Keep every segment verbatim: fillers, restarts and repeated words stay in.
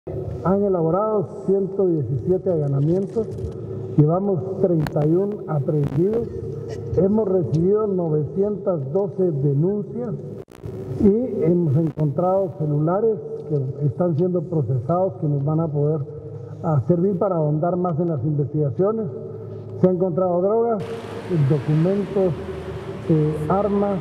Han elaborado ciento diecisiete allanamientos, llevamos treinta y uno aprehendidos, hemos recibido novecientas doce denuncias y hemos encontrado celulares que están siendo procesados, que nos van a poder a servir para ahondar más en las investigaciones. Se han encontrado drogas, documentos, eh, armas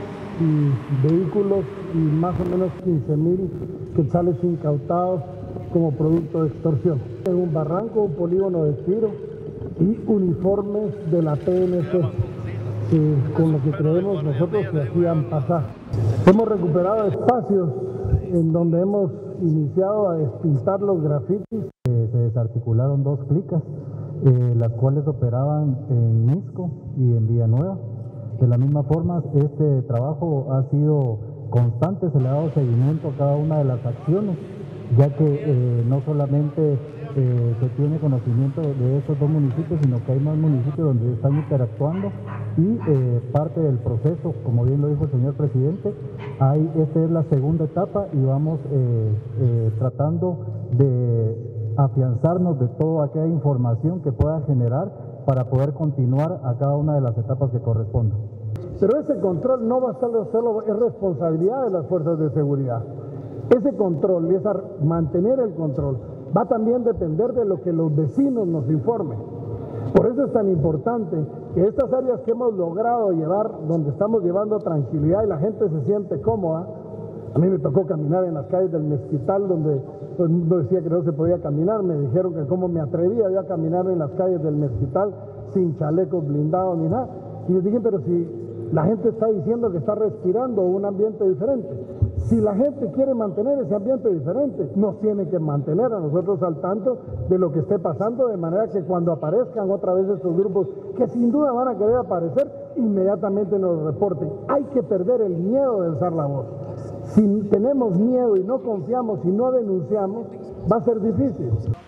y vehículos y más o menos quince mil quetzales incautados como producto de extorsión. En un barranco, un polígono de tiro y uniformes de la P N C, eh, con lo que creemos nosotros que hacían pasar. Hemos recuperado espacios en donde hemos iniciado a despintar los grafitis. Eh, se desarticularon dos clicas, eh, las cuales operaban en Misco y en Villanueva. De la misma forma, este trabajo ha sido constante, se le ha dado seguimiento a cada una de las acciones, ya que eh, no solamente eh, se tiene conocimiento de estos dos municipios, sino que hay más municipios donde están interactuando y eh, parte del proceso, como bien lo dijo el señor presidente, hay, esta es la segunda etapa y vamos eh, eh, tratando de afianzarnos de toda aquella información que pueda generar para poder continuar a cada una de las etapas que correspondan. Pero ese control no va a ser solo, es responsabilidad de las fuerzas de seguridad. Ese control y esa, mantener el control va también a depender de lo que los vecinos nos informen. Por eso es tan importante que estas áreas que hemos logrado llevar, donde estamos llevando tranquilidad y la gente se siente cómoda. A mí me tocó caminar en las calles del Mezquital, donde todo el mundo decía que no se podía caminar. Me dijeron que cómo me atrevía yo a caminar en las calles del Mezquital sin chalecos blindados ni nada. Y les dije, pero si la gente está diciendo que está respirando un ambiente diferente. Si la gente quiere mantener ese ambiente diferente, nos tiene que mantener a nosotros al tanto de lo que esté pasando, de manera que cuando aparezcan otra vez estos grupos, que sin duda van a querer aparecer, inmediatamente nos reporten. Hay que perder el miedo de alzar la voz. Si tenemos miedo y no confiamos y no denunciamos, va a ser difícil.